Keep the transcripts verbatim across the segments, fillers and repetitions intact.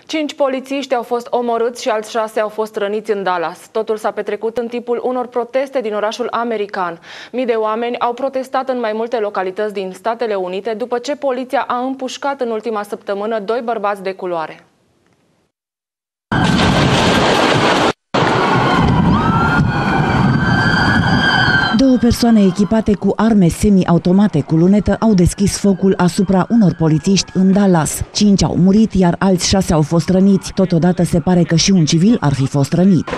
Cinci polițiști au fost omorâți și alți șase au fost răniți în Dallas. Totul s-a petrecut în timpul unor proteste din orașul american. Mii de oameni au protestat în mai multe localități din Statele Unite după ce poliția a împușcat în ultima săptămână doi bărbați de culoare. Două persoane echipate cu arme semi-automate cu lunetă au deschis focul asupra unor polițiști în Dallas. Cinci au murit, iar alți șase au fost răniți. Totodată se pare că și un civil ar fi fost rănit.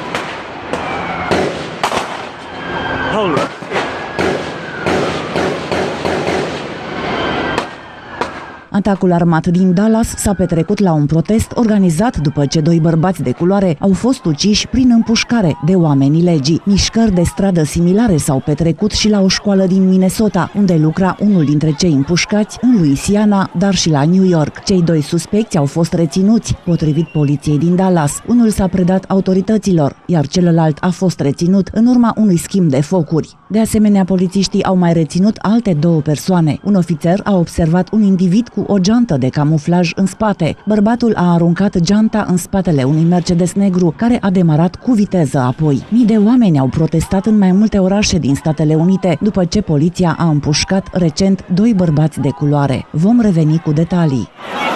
Atacul armat din Dallas s-a petrecut la un protest organizat după ce doi bărbați de culoare au fost uciși prin împușcare de oamenii legii. Mișcări de stradă similare s-au petrecut și la o școală din Minnesota, unde lucra unul dintre cei împușcați, în Louisiana, dar și la New York. Cei doi suspecți au fost reținuți, potrivit poliției din Dallas. Unul s-a predat autorităților, iar celălalt a fost reținut în urma unui schimb de focuri. De asemenea, polițiștii au mai reținut alte două persoane. Un ofițer a observat un individ cu o geantă de camuflaj în spate. Bărbatul a aruncat geanta în spatele unui Mercedes negru, care a demarat cu viteză apoi. Mii de oameni au protestat în mai multe orașe din Statele Unite, după ce poliția a împușcat recent doi bărbați de culoare. Vom reveni cu detalii.